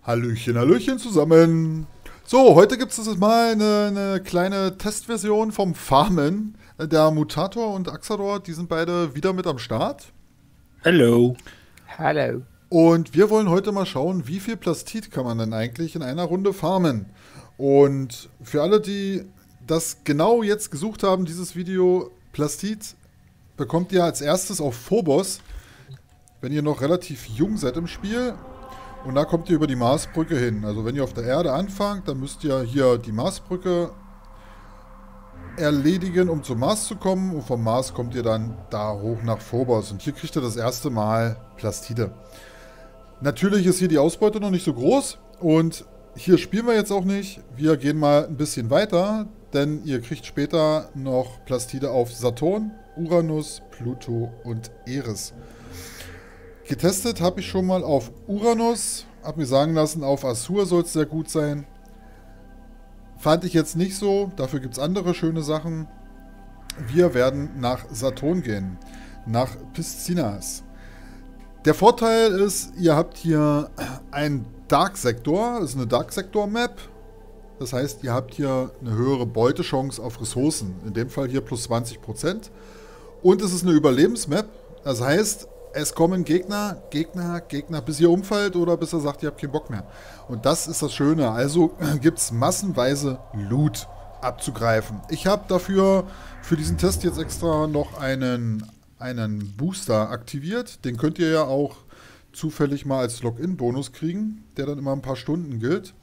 Hallöchen, Hallöchen zusammen. So, heute gibt es mal eine kleine Testversion vom Farmen. Der Mutator und Axador, die sind beide wieder mit am Start. Hallo. Hallo. Und wir wollen heute mal schauen, wie viel Plastit kann man denn eigentlich in einer Runde farmen. Und für alle, die das genau jetzt gesucht haben, dieses Video, Plastit bekommt ihr als erstes auf Phobos, wenn ihr noch relativ jung seid im Spiel. Und da kommt ihr über die Marsbrücke hin. Also wenn ihr auf der Erde anfangt, dann müsst ihr hier die Marsbrücke erledigen, um zum Mars zu kommen. Und vom Mars kommt ihr dann da hoch nach Phobos. Und hier kriegt ihr das erste Mal Plastide. Natürlich ist hier die Ausbeute noch nicht so groß. Und hier spielen wir jetzt auch nicht. Wir gehen mal ein bisschen weiter. Denn ihr kriegt später noch Plastide auf Saturn, Uranus, Pluto und Eris. Getestet habe ich schon mal auf Uranus, habe mir sagen lassen, auf Asur soll es sehr gut sein. Fand ich jetzt nicht so, dafür gibt es andere schöne Sachen. Wir werden nach Saturn gehen, nach Piscinas. Der Vorteil ist, ihr habt hier einen Dark Sektor, das ist eine Dark Sektor Map. Das heißt, ihr habt hier eine höhere Beutechance auf Ressourcen, in dem Fall hier plus 20%. Und es ist eine Überlebensmap, das heißt, es kommen Gegner, bis ihr umfällt oder bis er sagt, ihr habt keinen Bock mehr. Und das ist das Schöne. Also gibt es massenweise Loot abzugreifen. Ich habe dafür für diesen Test jetzt extra noch einen Booster aktiviert. Den könnt ihr ja auch zufällig mal als Login-Bonus kriegen, der dann immer ein paar Stunden gilt.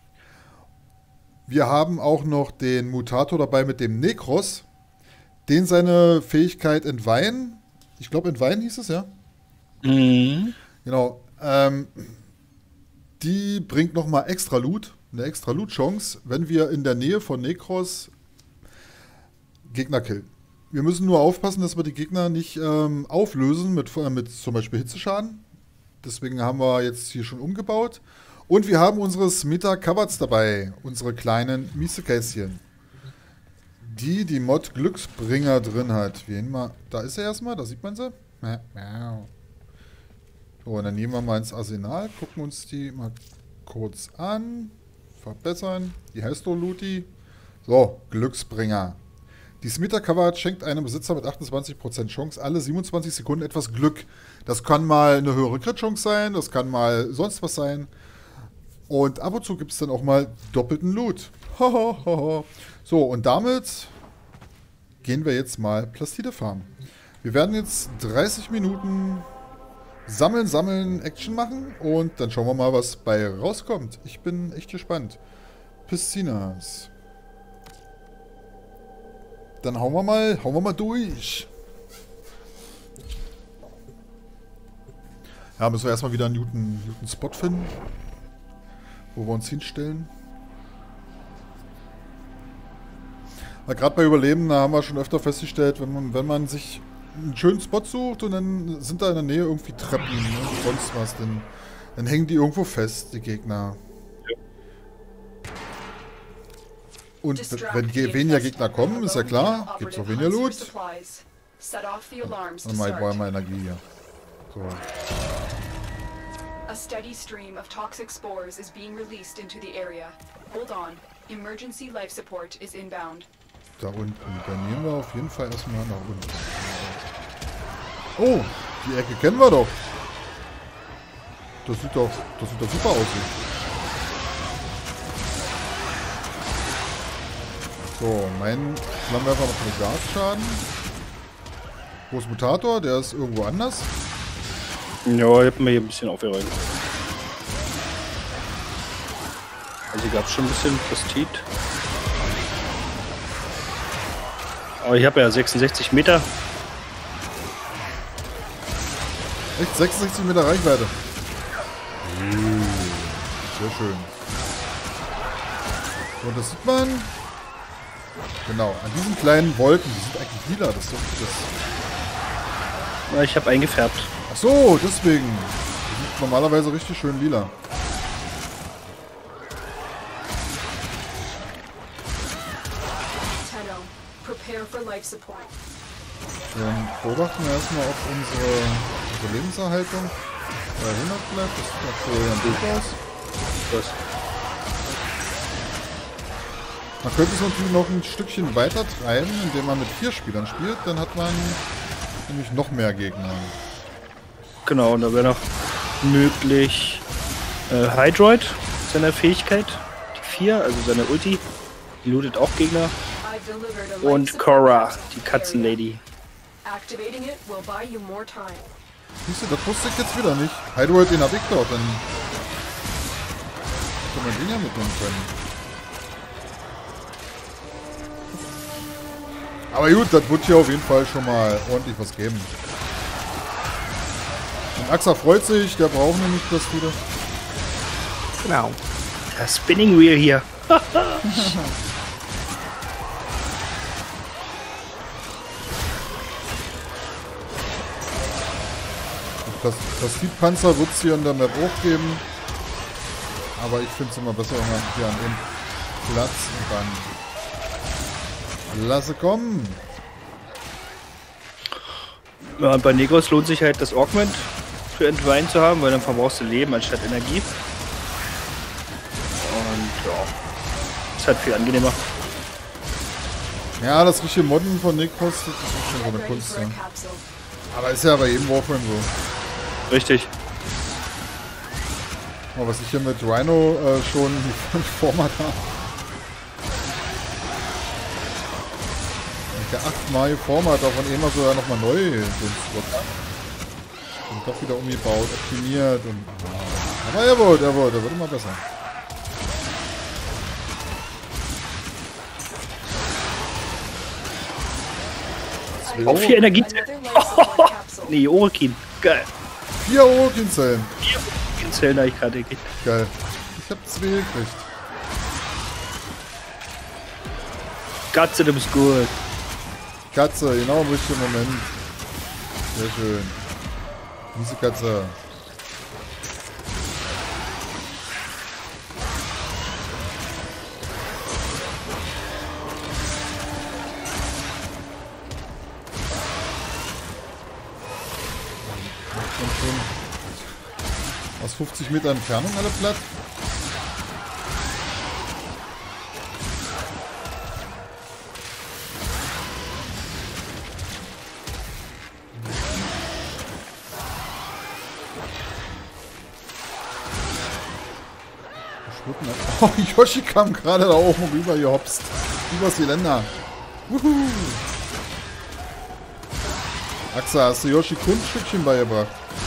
Wir haben auch noch den Mutator dabei mit dem Nekros. Den seine Fähigkeit Entweihen. Ich glaube, Entweihen hieß es, ja? Mhm. Genau. Die bringt nochmal extra Loot, eine extra Loot-Chance, wenn wir in der Nähe von Nekros Gegner killen. Wir müssen nur aufpassen, dass wir die Gegner nicht auflösen mit zum Beispiel Hitzeschaden. Deswegen haben wir jetzt hier schon umgebaut. Und wir haben unsere Smita Coverts dabei, unsere kleinen Miesekästchen. Die Mod Glücksbringer drin hat. Da ist er erstmal, da sieht man sie. So, und dann nehmen wir mal ins Arsenal, gucken uns die mal kurz an, verbessern. Die heißt doch Luti. So, Glücksbringer. Die Smita Cover schenkt einem Besitzer mit 28% Chance alle 27 Sekunden etwas Glück. Das kann mal eine höhere Crit-Chance sein, das kann mal sonst was sein. Und ab und zu gibt es dann auch mal doppelten Loot. So, und damit gehen wir jetzt mal Plastide farmen. Wir werden jetzt 30 Minuten sammeln, Action machen und dann schauen wir mal, was bei rauskommt. Ich bin echt gespannt. Piscinas. Dann hauen wir mal durch. Ja, müssen wir erstmal wieder einen guten Spot finden, wo wir uns hinstellen. Gerade bei Überleben, da haben wir schon öfter festgestellt, wenn man sich einen schönen Spot sucht und dann sind da in der Nähe irgendwie Treppen und sonst was, dann hängen die irgendwo fest, die Gegner. Und wenn weniger Gegner kommen, ist ja klar, gibt es auch weniger Loot. Dann mal mal Energie hier. So. A steady stream of toxic spores is being released into the area. Hold on. Emergency life support is inbound. Da unten. Dann nehmen wir auf jeden Fall erstmal nach unten. Oh, die Ecke kennen wir doch. Das sieht doch super aus. So, mein Flammenwerfer macht einen Gasschaden. Wo ist Mutator? Der ist irgendwo anders. Ja, ich hab mir hier ein bisschen aufgeräumt. Also hier gab es schon ein bisschen Plastit. Aber ich habe ja 66 Meter. Echt? 66 Meter Reichweite. Sehr schön. Und das sieht man. Genau, an diesen kleinen Wolken. Die sind eigentlich lila. Das ist doch das. Ja, ich habe eingefärbt. Ach so, deswegen. Die sind normalerweise richtig schön lila. Dann beobachten wir erstmal, ob unsere Lebenserhaltung bei 100 bleibt. Das sieht aktuell ganz gut aus. was. Man könnte es natürlich noch ein Stückchen weiter treiben, indem man mit 4 Spielern spielt. Dann hat man nämlich noch mehr Gegner. Genau, und da wäre noch möglich Hydroid, seine Fähigkeit, die 4, also seine Ulti, die lootet auch Gegner. I've delivered a life Und support Korra, box to die the Katzenlady. area. Activating it will buy you more time. Siehst du, das wusste ich jetzt wieder nicht. Hydroid, den hab ich doch. Dann kann man den ja mitnehmen können. Aber gut, das wird hier auf jeden Fall schon mal ordentlich was geben. Und Axa freut sich, der braucht nämlich das wieder. Genau. Das Spinning Wheel hier. Das Feedpanzer wird es hier in der Map auch geben. Aber ich finde es immer besser, wenn man hier an dem Platz und dann lasse kommen. Ja, und bei Negros lohnt sich halt das Augment für Entweihen zu haben, weil dann verbrauchst du Leben anstatt Energie. Und ja, ist halt viel angenehmer. Ja, das richtige Modden von Necros, das ist auch schon so eine Ready Kunst. for a Ja. capsule. Aber ist ja bei jedem Warframe so. Richtig. Aber was ich hier mit Rhino schon Format habe. Der 8-mal Format davon immer sogar nochmal neu den Slot. Und doch wieder umgebaut, optimiert und. Aber er wird immer besser. Auch 4 Energie. Another life support capsule. Nee, Orokin. Geil. 4 Orokin-Zellen. 4 Orokin-Zellen habe ich gerade gekriegt. Geil. Ich hab 2 gekriegt. Katze, du bist gut. Katze, genau im richtigen Moment. Sehr schön. Miese Katze. Und schon aus 50 Meter Entfernung alle platt. Oh, Yoshi kam gerade da oben rüber gehopst. Übers Geländer. Wuhu. Axa, hast du Yoshi Kunststückchen beigebracht?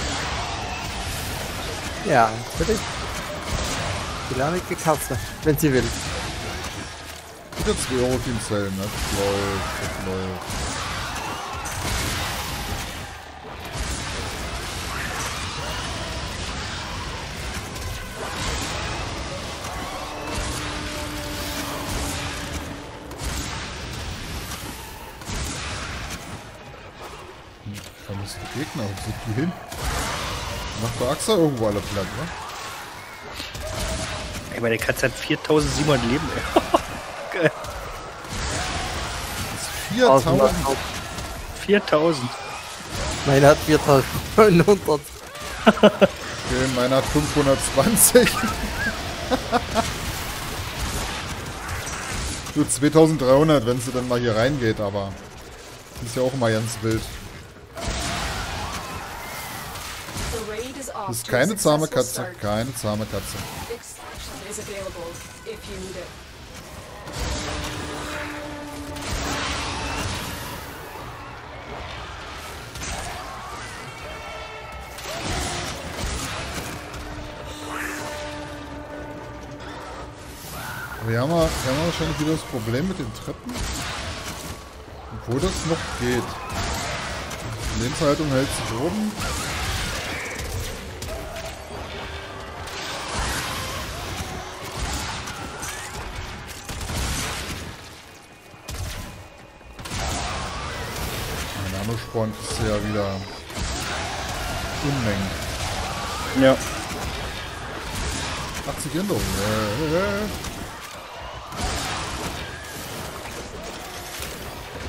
Ja, natürlich. Die lahmige Katze, wenn sie will. Wieder 2 Orokin-Zellen, das läuft, das läuft. Vermisste Gegner, wo sind die hin? Macht der Axa irgendwo alle platt, ne? Ey, meine Katze hat 4700 Leben, ey. Geil. Das ist 4000. 4000. Meine hat 4900. Okay, meiner hat 520. Nur 2300, wenn sie dann mal hier reingeht, aber die ist ja auch immer ganz wild. The raid is off Das ist to a keine zahme successful Katze, start. keine zahme Katze. Extraction is available if you need it. Aber wir haben wahrscheinlich wieder das Problem mit den Treppen. Obwohl das noch geht. Die Lebenshaltung hält sich oben. Mein Name spornt ist ja wieder Unmengen. Ja. 80 Änderungen.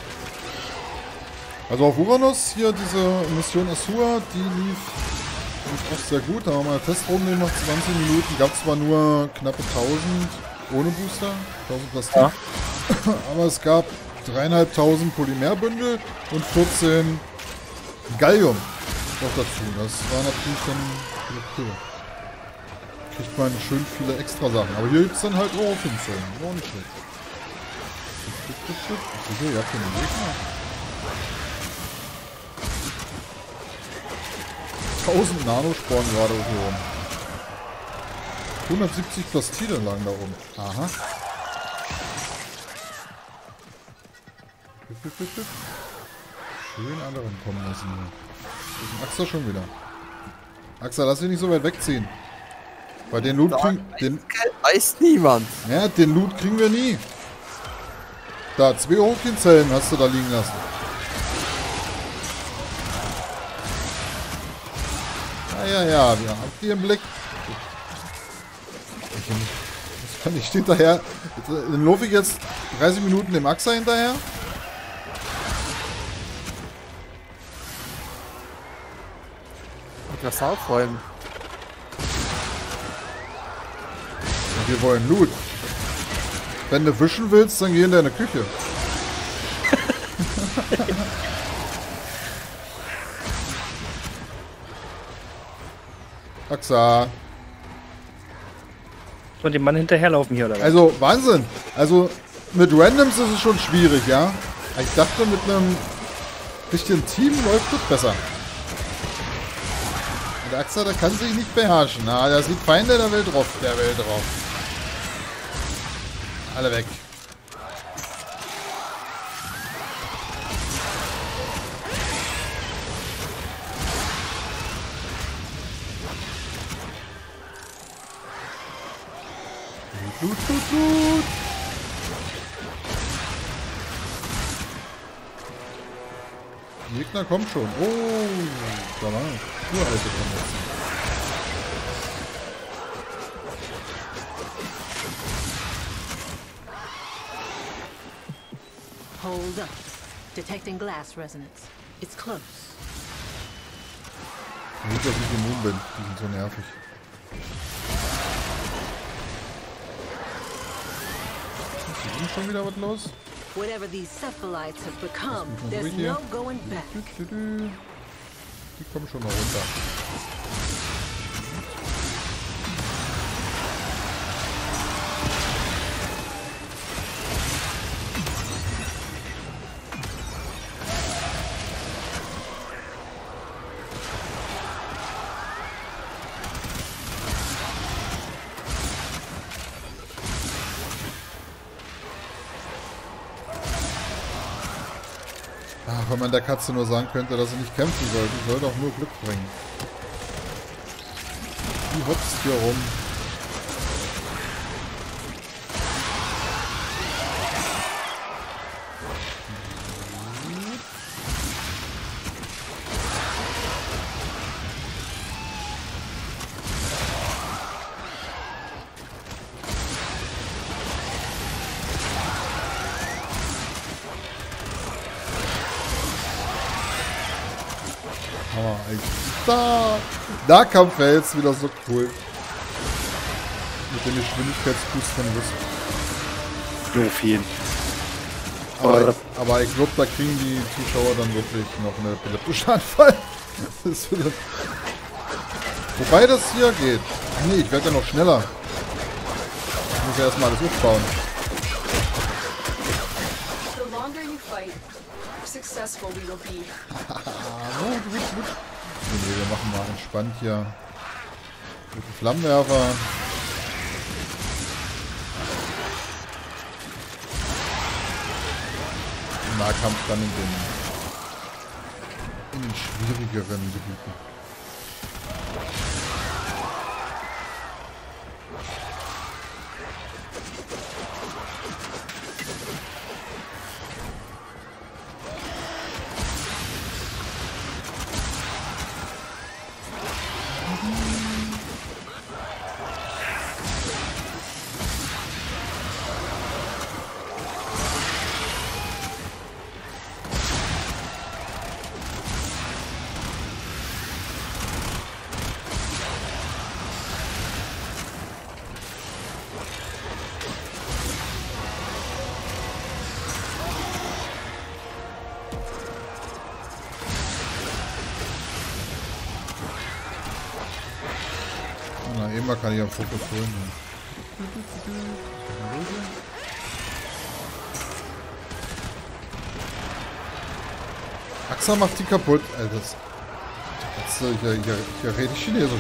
Also auf Uranus hier diese Mission Asura, die lief ist auch sehr gut. Da haben wir mal eine Testrunde noch 20 Minuten. Gab zwar nur knappe 1000 ohne Booster, 1000 Plastik. Ja. Aber es gab 3.500 Polymerbündel und 14 Gallium noch dazu. Das war natürlich dann cool. Kriegt man schön viele extra Sachen. Aber hier gibt es dann halt auch 15. War auch nicht schlecht. Sicher, ihr habt hier einen Gegner. 1000 Nanosporen gerade hier oben. 170 Plastide lagen da oben. Aha. Schön anderen kommen lassen hier. Das ist ein Axer schon wieder. Axer, lass dich nicht so weit wegziehen. Weil den Loot kriegen... Weiß niemand. Ja, den Loot kriegen wir nie. Da, 2 Hochgehenzellen hast du da liegen lassen. Ja, wir haben die im Blick. Das kann ich hinterher. Dann laufe ich jetzt 30 Minuten dem Axer hinterher. Das aufräumen. Und wir wollen Loot. Wenn du wischen willst, dann geh in deine Küche. Axa. Und dem Mann hinterherlaufen hier, oder was? Also, Wahnsinn. Also, mit Randoms ist es schon schwierig, ja? Ich dachte, mit einem richtigen Team läuft das besser. Der Axer, der kann sich nicht beherrschen. Na, der sieht Feinde, der will drauf. Der will drauf. Alle weg. Gut. Die Gegner kommen schon. Oh, da war uralte Konversen. Hold up. Detecting glass resonance. It's close. Gut, dass ich immun bin. Die sind so nervig. Ist schon wieder was los? Whatever these cephalites have become, there's no going back. Die kommen schon mal runter. Ach, wenn man der Katze nur sagen könnte, dass sie nicht kämpfen soll. Die soll doch nur Glück bringen. Die hopst hier rum. Da kam Fels wieder so cool. Mit dem Geschwindigkeitsboost von Wisp. Jo, viel. Aber ich glaube, da kriegen die Zuschauer dann wirklich noch einen epileptischen Anfall. Wobei das hier geht. Ach nee, ich werde ja noch schneller. Ich muss ja erstmal alles aufbauen. Nee, wir machen mal entspannt hier mit dem Flammenwerfer. Im Nahkampf dann in den schwierigeren Gebieten. Mal kann ich am Fokus holen. Axa macht die kaputt, Alter. Hier rede ich Chinesisch.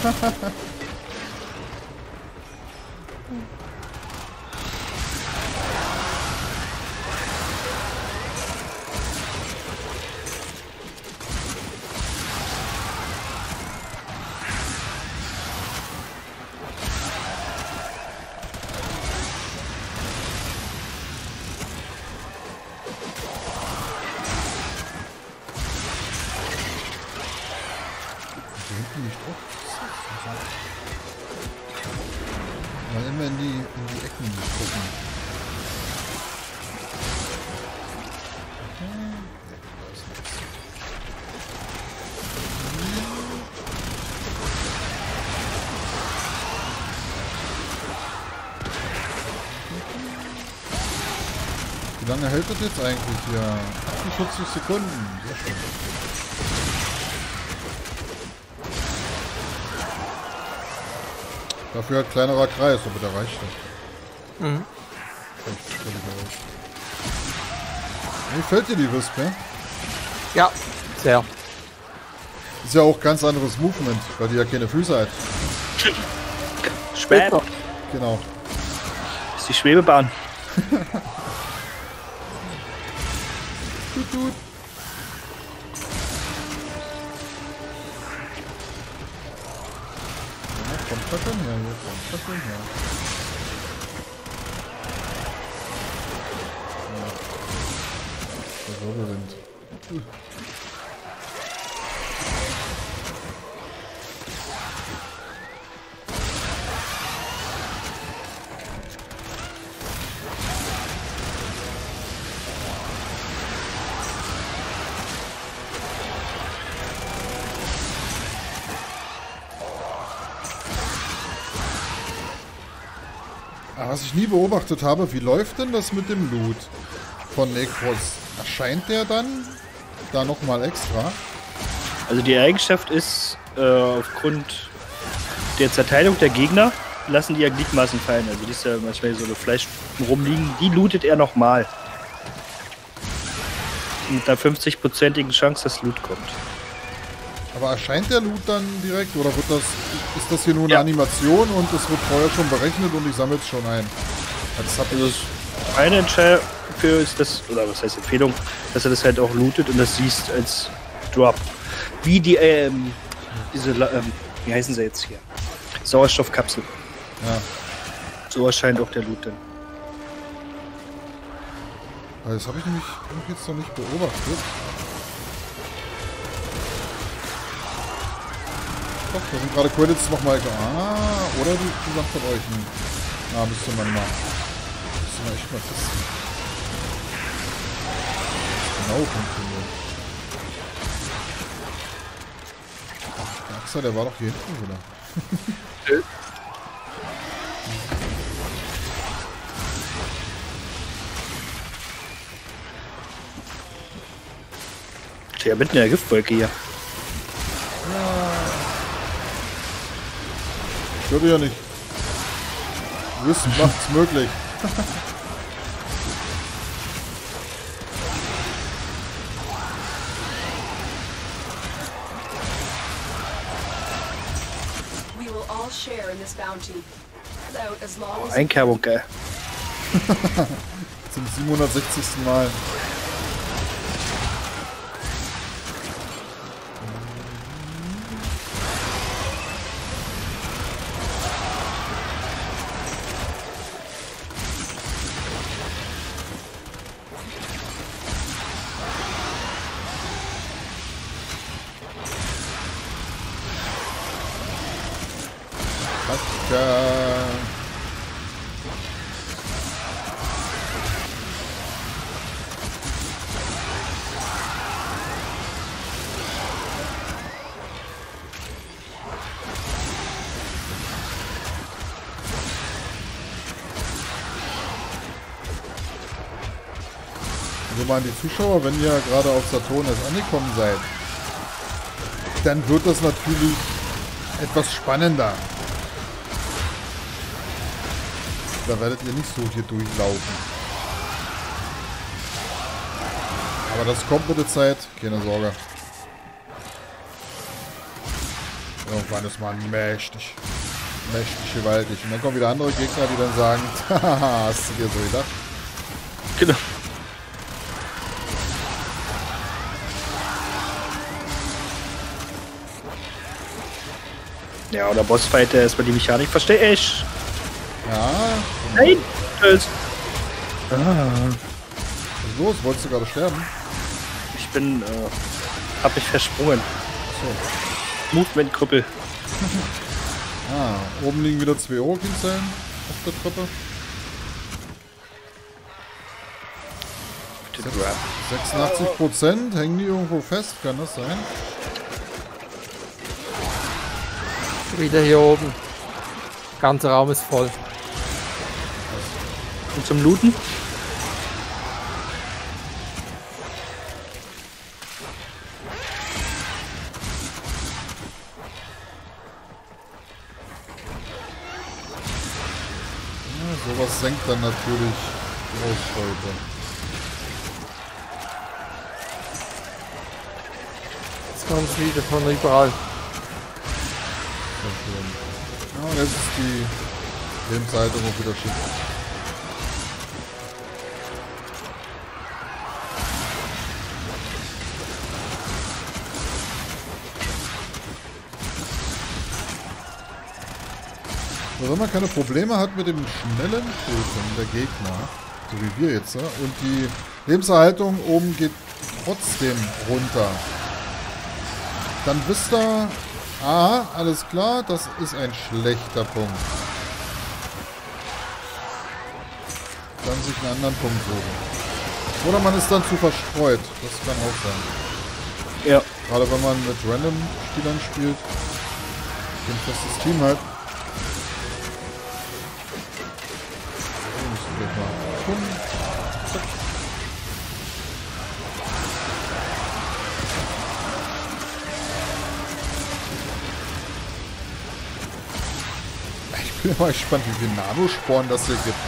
Mal immer in die Ecken gucken. Wie lange hält das jetzt eigentlich hier? 48 Sekunden. Sehr schön. Dafür halt kleinerer Kreis, aber der reicht nicht. Mhm. Wie gefällt dir die Whispe? Ja, sehr. Ist ja auch ganz anderes Movement, weil die ja keine Füße hat. Später. Genau. Das ist die Schwebebahn. Tut. Kommt da schon her, hier kommt da schon her. Ja. Der Wirbelwind. Was ich nie beobachtet habe, wie läuft denn das mit dem Loot von Necros? Erscheint der dann da nochmal extra? Also die Eigenschaft ist, aufgrund der Zerteilung der Gegner lassen die ja Gliedmaßen fallen. Also die ist ja manchmal so eine Fleisch rumliegen, die lootet er nochmal. Mit einer 50%igen Chance, dass Loot kommt. Aber erscheint der Loot dann direkt oder ist das hier nur eine Animation und es wird vorher schon berechnet und ich sammle es schon ein? Also eine Entscheidung für ist das, oder was heißt Empfehlung, dass er das halt auch lootet und das siehst als Drop. Wie die, wie heißen sie jetzt hier? Sauerstoffkapsel. Ja. So erscheint auch der Loot dann. Das habe ich nämlich jetzt noch nicht beobachtet. Doch, da sind gerade Credits nochmal. Oder die sagt von euch. Müsste man echt mal testen. Genau funktioniert. Der Axel, der war doch hier hinten wieder. Ja, mitten in der Giftwolke hier. Würde ja nicht. Wissen macht's möglich. We will all share in this bounty. Out as long as Einkerbung, geil. Zum 760. Mal. Also mal an die Zuschauer, wenn ihr gerade auf Saturnus angekommen seid, dann wird das natürlich etwas spannender. Da werdet ihr nicht so hier durchlaufen. Aber das kommt mit der Zeit. Keine Sorge. Irgendwann ist man mächtig. Mächtig gewaltig. Und dann kommen wieder andere Gegner, die dann sagen, haha, hast du dir so gedacht? Genau. Ja, oder Bossfight, der erstmal die Mechanik verstehe ich. Ja. Nein! Was ist los? Wolltest du gerade sterben? Ich bin, hab mich versprungen. So. Movement-Krüppel. Oben liegen wieder 2 Orokin-Zellen auf der Treppe. 86%. Hängen die irgendwo fest? Kann das sein? Wieder hier oben. Der ganze Raum ist voll. Und zum Looten? Sowas senkt dann natürlich die Ausbeute. Jetzt kommen sie wieder von überall. Sehr schön. Ja, und jetzt ist die Lebenshaltung auch wieder schick. Wenn man keine Probleme hat mit dem schnellen Töten der Gegner, so wie wir jetzt, und die Lebenserhaltung oben geht trotzdem runter, dann wisst ihr, alles klar, das ist ein schlechter Punkt. Dann sich einen anderen Punkt suchen. Oder man ist dann zu verstreut, das kann auch sein. Ja. Gerade wenn man mit Random-Spielern spielt, ein festes Team hat. Ich bin mal gespannt, wie viele Nanosporen das hier gibt.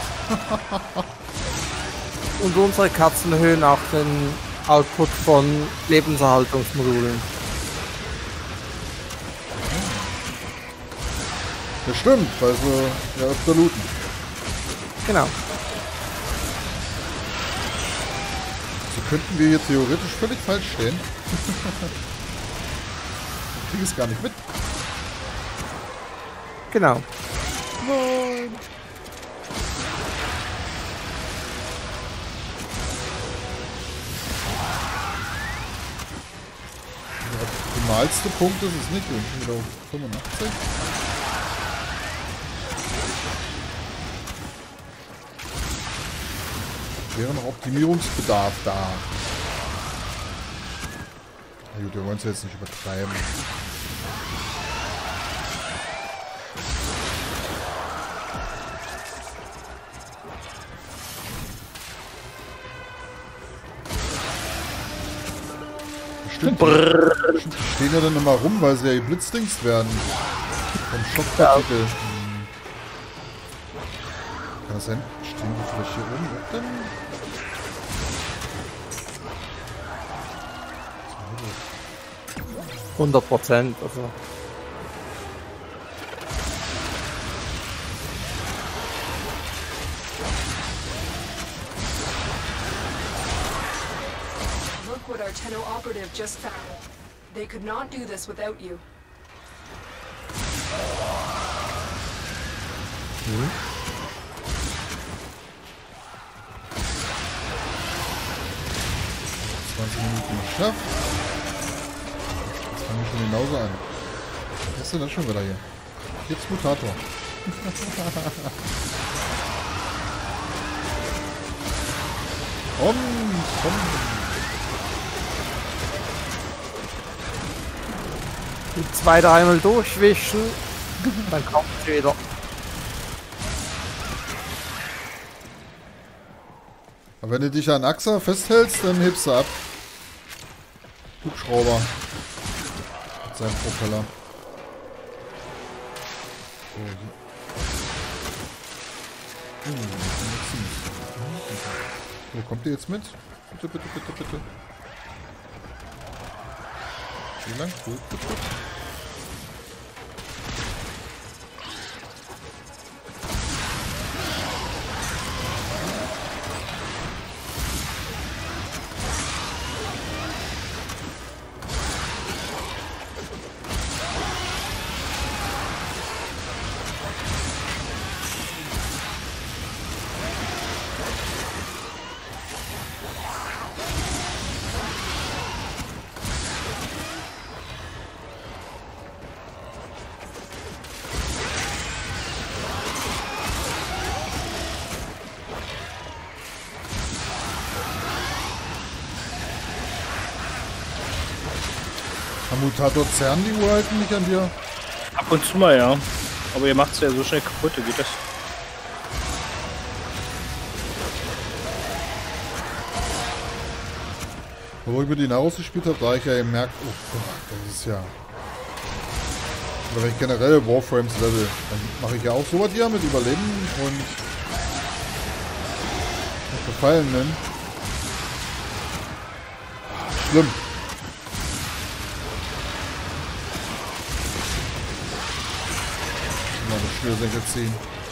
Und unsere Katzen erhöhen auch den Output von Lebenserhaltungsmodulen. Das stimmt, weil sie ja öfter looten. Genau. So könnten wir hier theoretisch völlig falsch stehen. Ich kriege es gar nicht mit. Genau. Nein. Der optimalste Punkt ist es nicht. Wir sind wieder auf 85. Wäre noch Optimierungsbedarf da. Na gut, wir wollen es jetzt nicht übertreiben. Stimmt, die stehen ja dann immer rum, weil sie ja geblitzdingst werden. Vom Schockpartikel. Ja. Kann das sein? Stehen die vielleicht hier oben auch dann? 100%, also. Look what our Tenno operative just found. They could not do this without you. Mhm. 20 Minuten geschafft. Das fange ich schon genauso an. Was ist denn das schon wieder hier? Jetzt Mutator. Komm. Die 2-3 Mal durchwischen, dann kommt sie wieder. Aber wenn du dich an Axa festhältst, dann hebst du ab. Hubschrauber. Mit seinem Propeller. So, Wo kommt ihr jetzt mit? Bitte, bitte, bitte, bitte. Wie lang? Gut, gut, gut. Am Mutator zerren die Uralten nicht an dir? Ab und zu mal, ja. Aber ihr macht es ja so schnell kaputt, wie geht das? Wo ich mit die Naros gespielt habe, da ich ja gemerkt, oh Gott, das ist ja... Oder wenn ich generell Warframes level, dann mache ich ja auch sowas hier mit Überleben und... Gefallenen. Schlimm. Mal eine Schnürsenkel ziehen.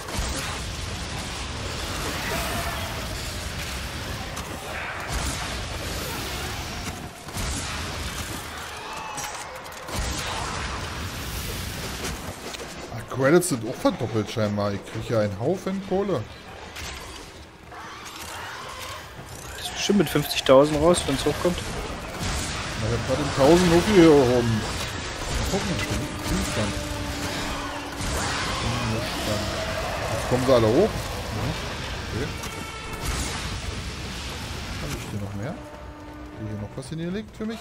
Credits sind auch verdoppelt scheinbar. Ich kriege ja einen Haufen Kohle. Das ist bestimmt mit 50.000 raus, wenn es hochkommt. Ich habe gerade den 1000 Hoki hier oben. Mal gucken, Spielstand. Jetzt kommen sie alle hoch. Ja, okay. Habe ich hier noch mehr? Habe hier noch was hingelegt für mich?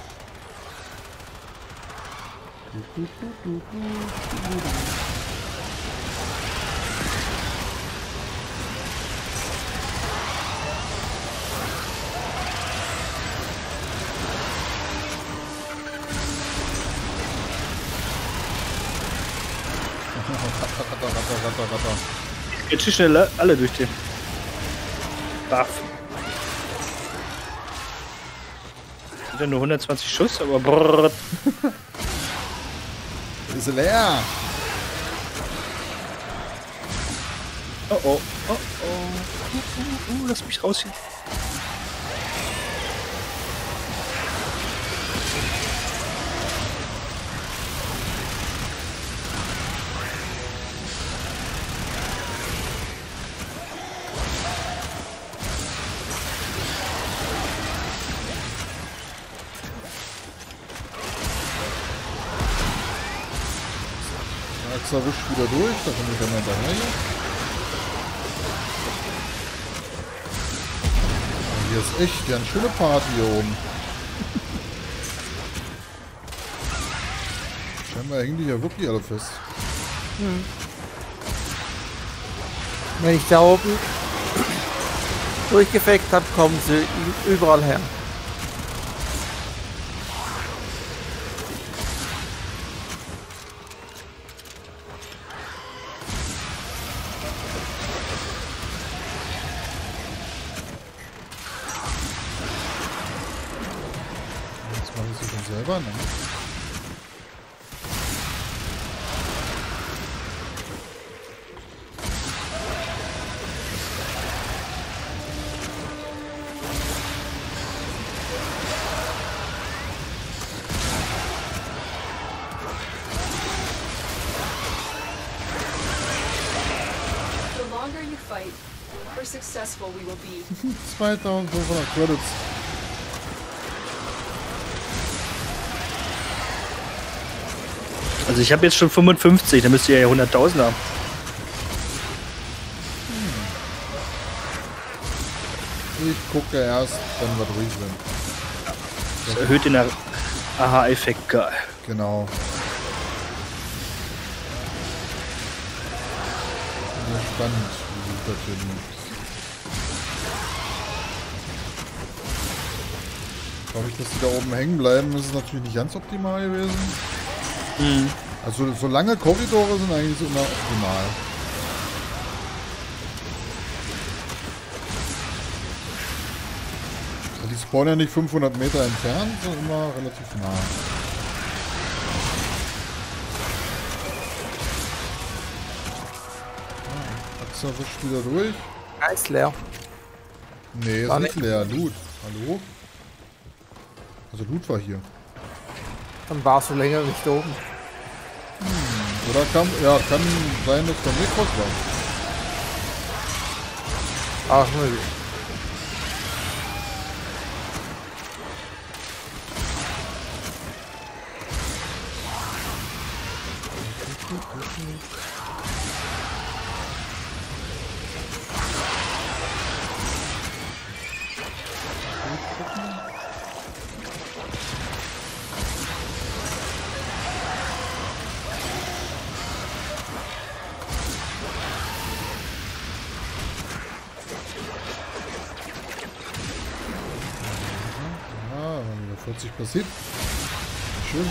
Ratter. Jetzt schnell alle durch den Buff. Sind ja nur 120 Schuss, aber brrr. Ist leer. Oh oh, oh oh. Lass mich raus hier. Axel wischt wieder durch, da komme ich dann hinterher. Hier ist echt ja eine schöne Party hier oben. Scheinbar hängen die ja wirklich alle fest. Wenn ich da oben durchgefeckt habe, kommen sie überall her. Jetzt mache ich sie schon selber, ne? The longer you fight, the more successful we will be. 2500 Credits. Also ich habe jetzt schon 55, dann müsst ihr ja 100.000 haben. Ich gucke erst, wenn wir durch sind. Das erhöht den Aha-Effekt, geil. Genau. Bin gespannt, wie sich das hier nimmt. Glaube ich, dass die da oben hängen bleiben, ist es natürlich nicht ganz optimal gewesen. Also so lange Korridore sind eigentlich immer optimal. spawnen ja nicht 500 Meter entfernt, sondern immer relativ nah. Axel wischt wieder durch. Ist leer. Nee, ist War nicht leer. Loot. Hallo? Also Loot war hier. Dann war so länger nicht oben. Oder kann sein, dass der Nekros war. Ach, nö. Ah, wenn wieder 40 passiert. Schön.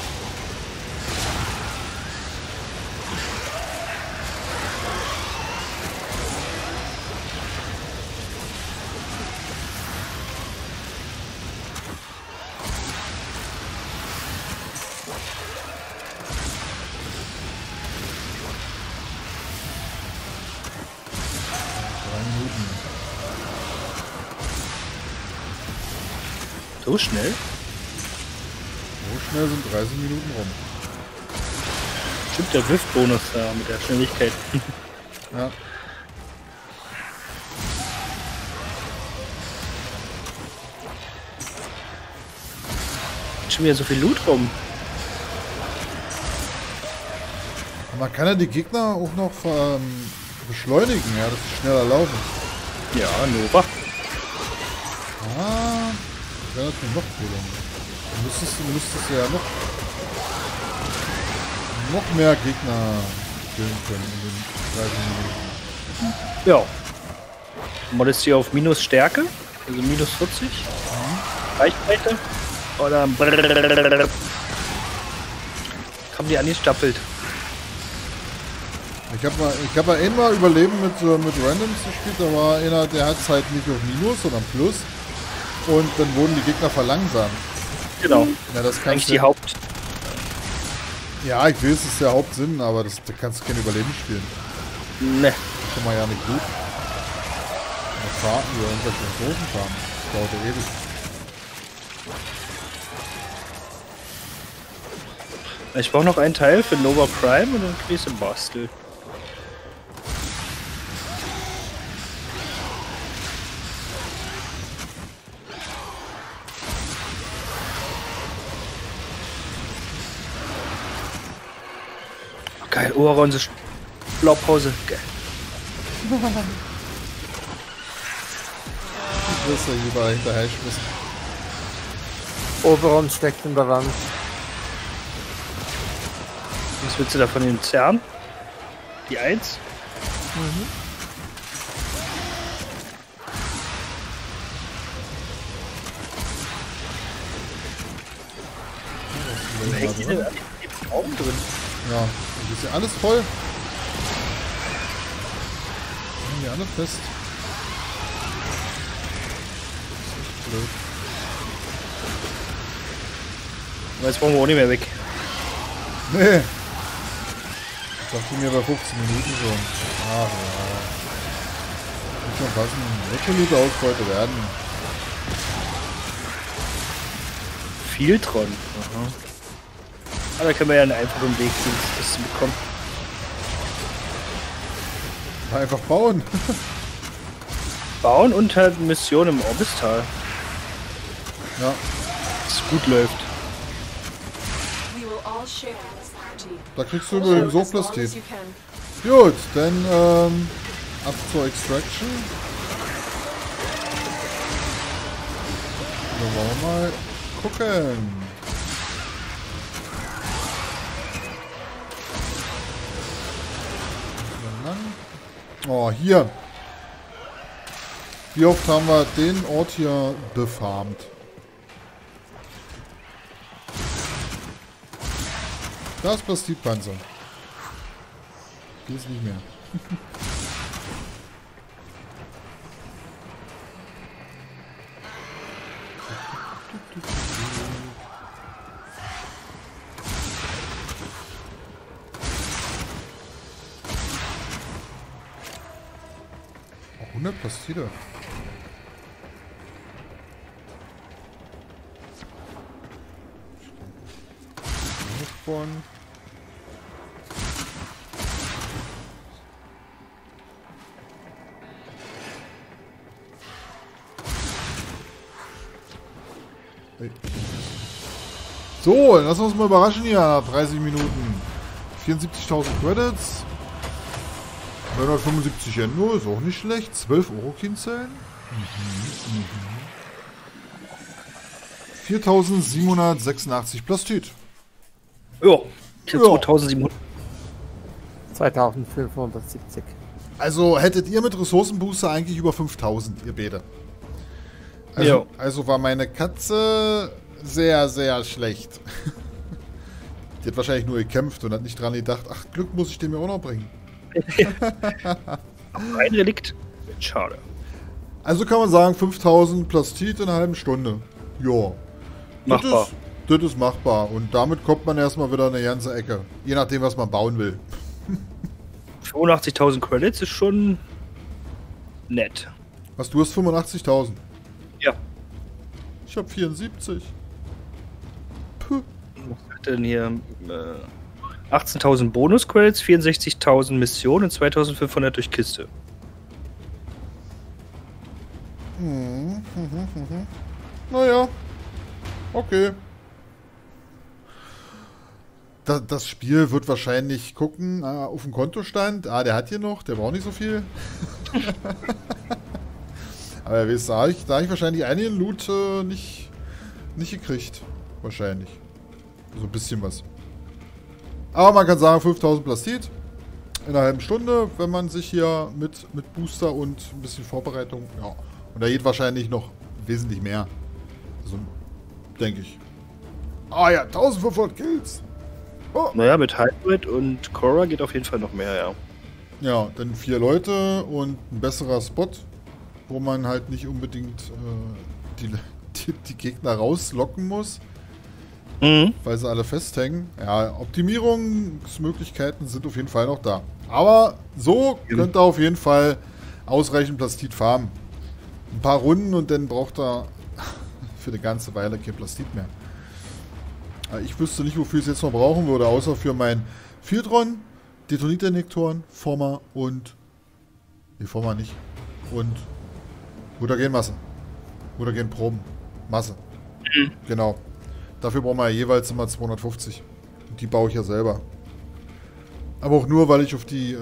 So schnell? So schnell sind 30 Minuten rum. Stimmt der Whiff-Bonus da mit der Schnelligkeit. Ja. Schon wieder so viel Loot rum. Man kann ja die Gegner auch noch beschleunigen, ja, dass sie schneller laufen. Ja, Nova. Ah, wäre natürlich noch cooler. Du müsstest ja noch mehr Gegner killen können in den 30 Minuten. Ja. Modest hier auf Minus Stärke, also minus 40. Reichweite. Oder kommen die angestapelt. Ich hab mal einmal Überleben mit Randoms gespielt, da war einer, der hat es halt nicht auf Minus, sondern Plus. Und dann wurden die Gegner verlangsamt. Genau. Ja, das kannst Eigentlich du, die Haupt. ja, ich weiß, es ist der Hauptsinn, aber da kannst du kein Überleben spielen. Ne. Das kann man ja nicht gut. Mit Fahrten oder irgendwelche großen Fahrten. Das dauert ja ewig. Ich brauche noch einen Teil für Nova Prime und dann krieg ich einen Bastel. Geil, Oberon ist Blaupause. Geil. Ich wirst ja überall hinterher schmissen. Oberon steckt in der Wand. Was willst du da von den Zern? Die 1? Wo hängt die denn an den Augen drin? Ja, das ist ja alles voll. Hängen die alle fest. Das ist echt blöd. Aber jetzt brauchen wir auch nicht mehr weg. Nee. Ich dachte mir bei 15 Minuten schon. Ach ja. Muss schon passen. Wird schon gute Ausbeute werden. Filtron. Aha. Aber da können wir ja einen einfachen Weg finden, das zu bekommen. Einfach bauen. Bauen und halt Mission im Orbistal. Ja. Das gut läuft. We will all share this party. Da kriegst du übrigens so As long as Plastik. you can. Gut, dann ab zur Extraction. Dann wollen wir mal gucken. Oh, hier. Wie oft haben wir den Ort hier befarmt? Das ist Plastidpanzer. Die ist nicht mehr. 100 Plastide. Von. Hey. So, lass uns mal überraschen hier nach 30 Minuten. 74.000 Credits. 975 Yen nur, ist auch nicht schlecht. 12 Euro Kinzellen. 4.786 Plastid. Ja, 2700. 2570. Also hättet ihr mit Ressourcenbooster eigentlich über 5.000, ihr beide. Ja. Also war meine Katze sehr, sehr schlecht. Die hat wahrscheinlich nur gekämpft und hat nicht dran gedacht, ach, Glück muss ich dem ja auch noch bringen. Ein Relikt. Schade. Also kann man sagen, 5.000 Plastid in einer halben Stunde. Ja. Machbar. Das ist machbar. Und damit kommt man erstmal wieder in eine ganze Ecke. Je nachdem, was man bauen will. 85.000 Credits ist schon nett. Was, du hast 85.000? Ja. Ich habe 74. Puh. Was hat denn hier? 18.000 Bonus-Credits, 64.000 Missionen und 2.500 durch Kiste. Naja. Okay. Das Spiel wird wahrscheinlich gucken auf den Kontostand. Ah, der hat hier noch, der braucht nicht so viel. Aber wie da ich wahrscheinlich einigen Loot nicht gekriegt. Wahrscheinlich. So ein bisschen was. Aber man kann sagen, 5000 Plastid in einer halben Stunde, wenn man sich hier mit Booster und ein bisschen Vorbereitung. Ja. Und da geht wahrscheinlich noch wesentlich mehr. Also, denke ich. Ah ja, 1500 Kills. Oh. Naja, mit Hybrid und Korra geht auf jeden Fall noch mehr, ja. Ja, dann 4 Leute und ein besserer Spot, wo man halt nicht unbedingt die Gegner rauslocken muss, weil sie alle festhängen. Ja, Optimierungsmöglichkeiten sind auf jeden Fall noch da. Aber so könnt ihr auf jeden Fall ausreichend Plastid farmen. Ein paar Runden und dann braucht er für eine ganze Weile kein Plastid mehr. Ich wüsste nicht, wofür ich es jetzt noch brauchen würde, außer für mein Filtron, Detoniterinjektoren, Former und... Ne, Former nicht. Und Mutagenmasse. Mutagenproben. Masse. Genau. Dafür brauchen wir ja jeweils immer 250. Und die baue ich ja selber. Aber auch nur, weil ich auf die...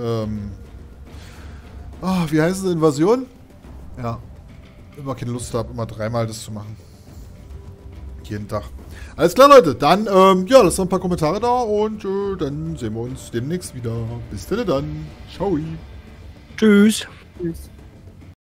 wie heißt es? Invasion? Ja. Immer keine Lust habe, immer 3-mal das zu machen. Jeden Tag. Alles klar, Leute. Dann, ja, lasst noch ein paar Kommentare da und dann sehen wir uns demnächst wieder. Bis dann. Ciao. Tschüss. Tschüss.